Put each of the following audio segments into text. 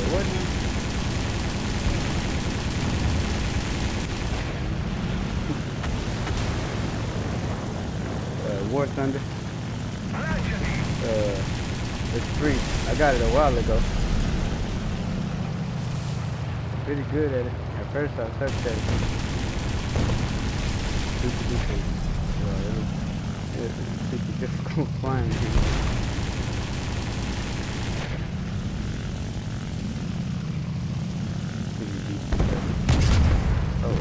what now? War Thunder. It's free. I got it a while ago. Pretty good at it. At first I sucked at it. Super duper. It was super difficult flying here. Oh.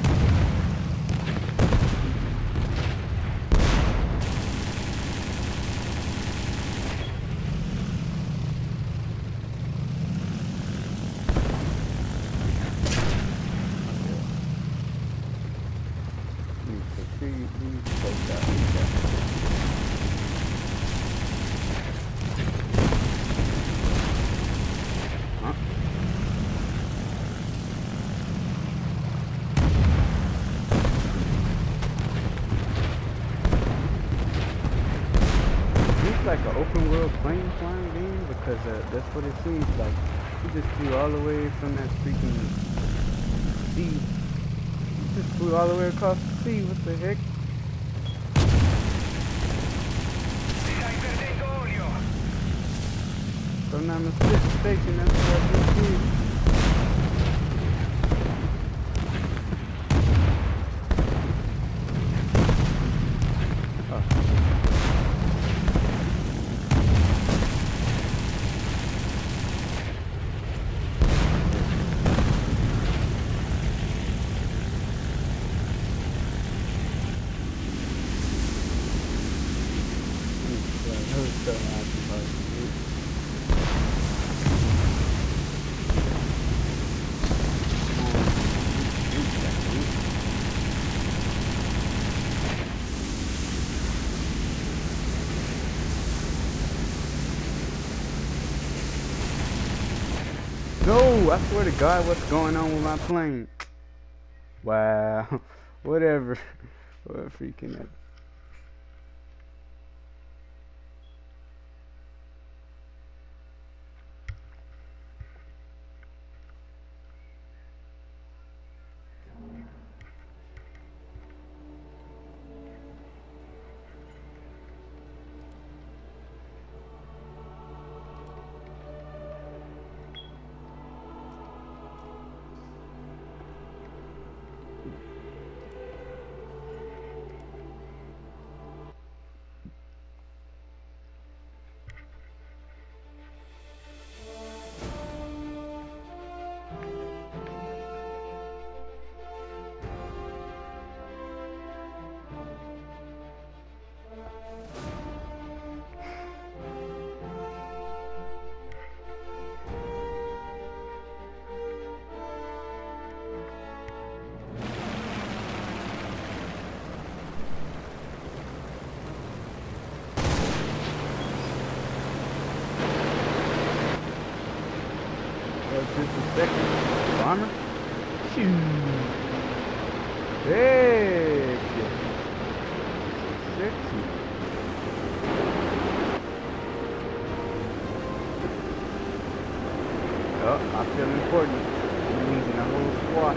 Like an open world plane flying game because that's what it seems like. You just flew all the way from that freaking sea. You just flew all the way across the sea. What the heck? So now I'm mistaken. That's what I just did. No, I swear to God, what's going on with my plane? Wow, whatever. What freaking ever. Just a second. Bomber? Shoot. Hey, shit. Sexy. Oh, I feel important. I'm leaving a whole squad.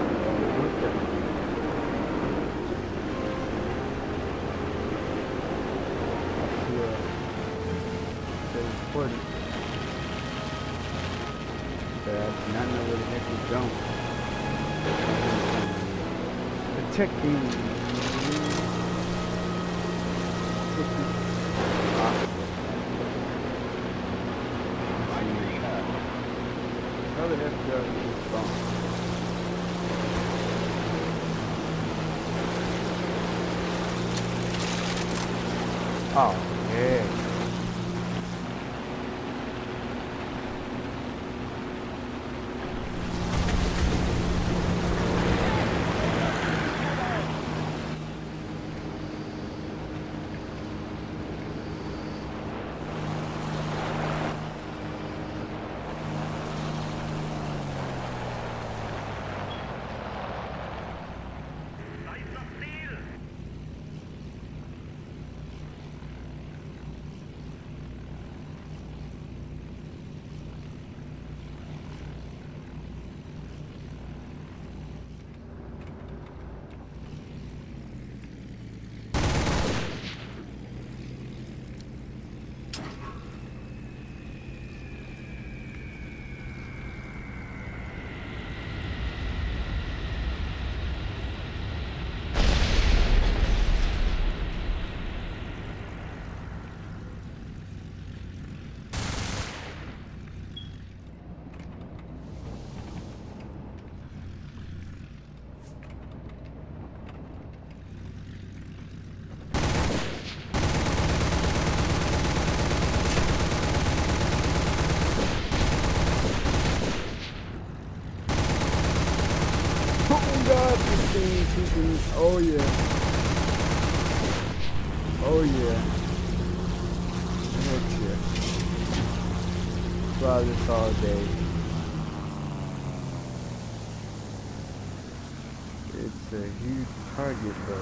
That's important. I do not know where the heck he's going. Protecting. How the heck do I get this bomb? Oh, yeah. freaking, oh yeah. Oh yeah. Heck yeah. Fly this all day. It's a huge target though.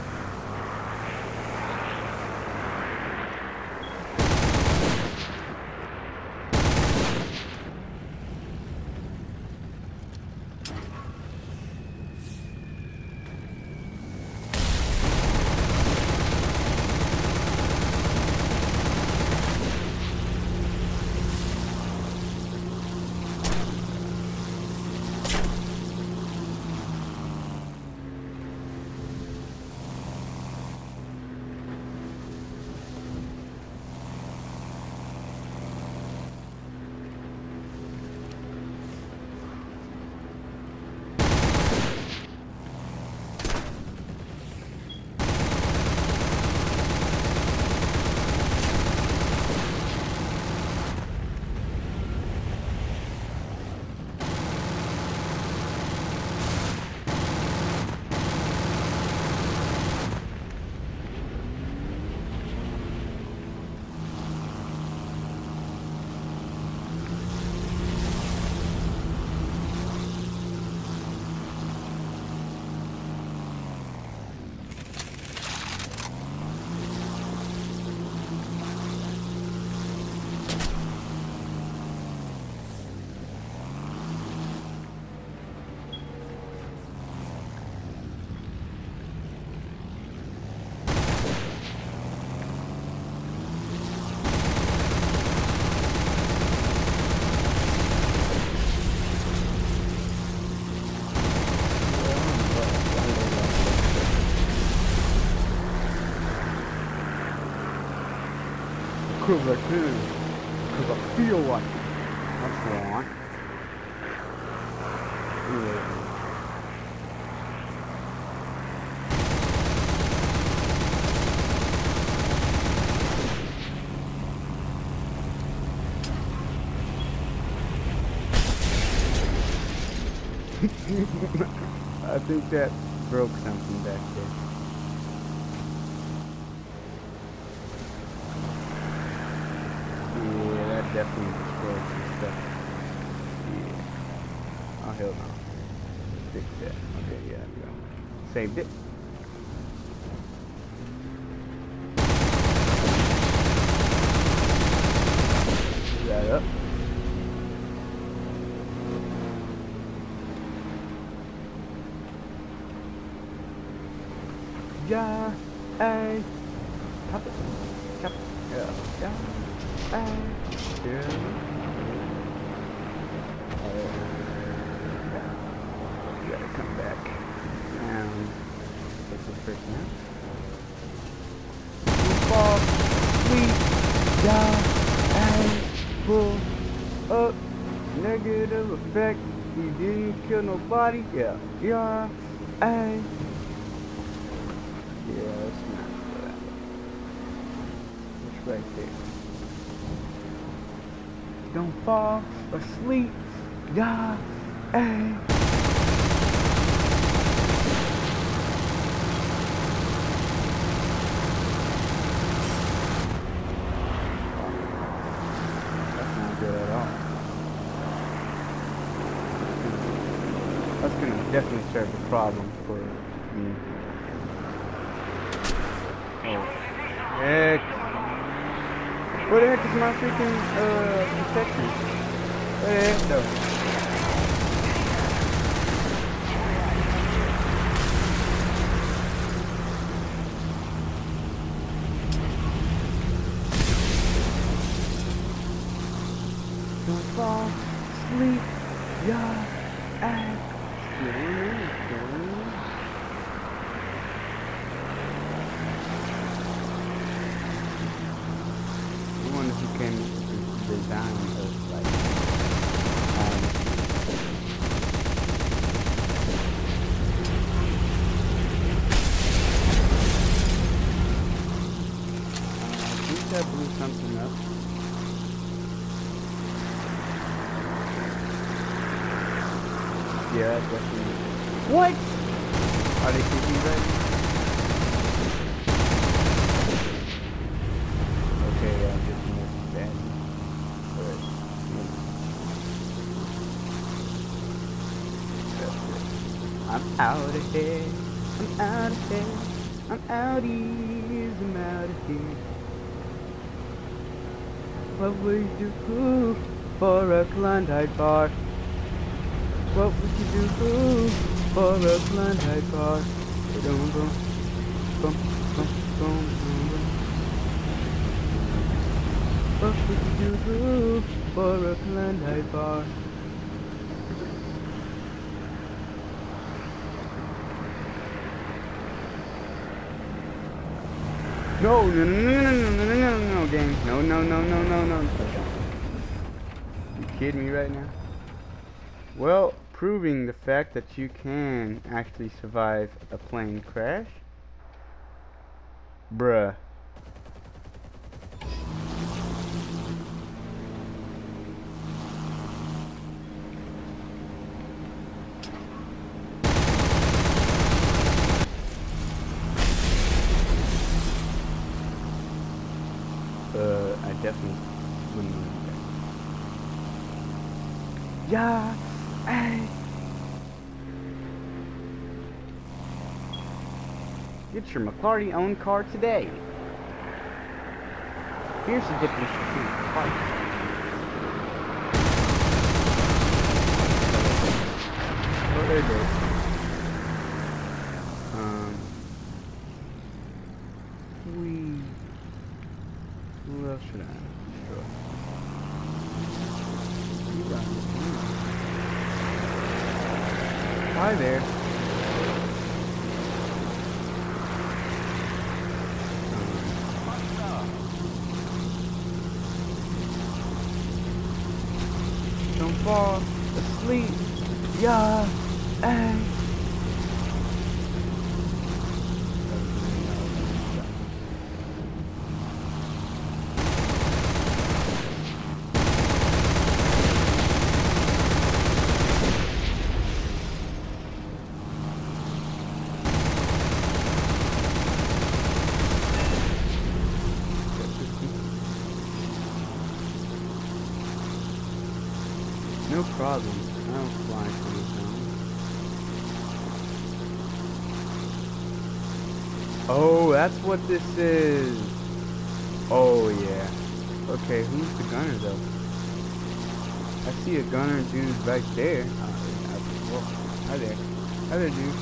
Cause I can. Cause I feel like it. That's why. Yeah. I think that broke something back there. Yeah, that definitely destroyed some stuff. Yeah. Oh, hell no. Fix that. Okay, yeah, there we go. Saved it. That up. Yeah, hey. Pop it. Chop it. Yeah. Yeah. Hey. Yeah. You gotta come back. And take this person out. Fall, sleep, die, and pull up. Negative effect. You didn't kill nobody. Yeah. Yeah. Hey. Yeah, that's not good. It's right there. Don't fall asleep, yeah, hey. That's not good at all. That's gonna definitely serve a problem for me. Oh, heck. Where the heck is my freaking, protection? Where the heck, though? Don't fall asleep, yeah, and I wonder who came up with this design of like I think that blew something up. Yeah, definitely. What? I Are they keeping you right? Okay, yeah, I'm just missing bad. Alright. I'm out of here. I'm out of here. I'm outies. I'm out of here. What would you do for a Klondike bar? What would you do for a Klondike bar? Boom, boom, boom, boom, boom, boom. What would you do for a Klondike bar? No, no, no, no, no, no, no, no, no, no, game. No, no, no, no, no, no. You kidding me right now? Well, proving the fact that you can actually survive a plane crash. Bruh. I definitely wouldn't do that. Yeah, hey. Get your McLarty owned car today. Here's the difference between cars. Oh, there it goes. Who else should I destroy? You got this. Hi there. Don't fall asleep. Yeah. Hey. No problem. I don't fly from the zone. Oh, that's what this is. Oh, yeah. Okay, who's the gunner, though? I see a gunner dude right there. Whoa. Hi there. Hi there, dude.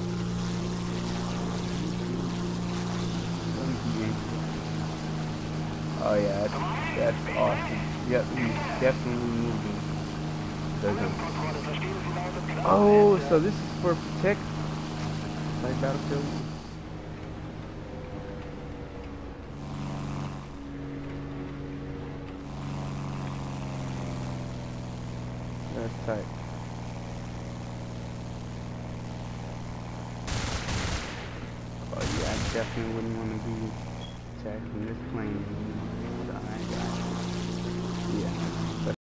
Oh, yeah. That's awesome. Yep, he's definitely moving. Oh, so this is for protect, like Battlefield. That's tight. Oh yeah, I definitely wouldn't want to be attacking this plane. Yeah.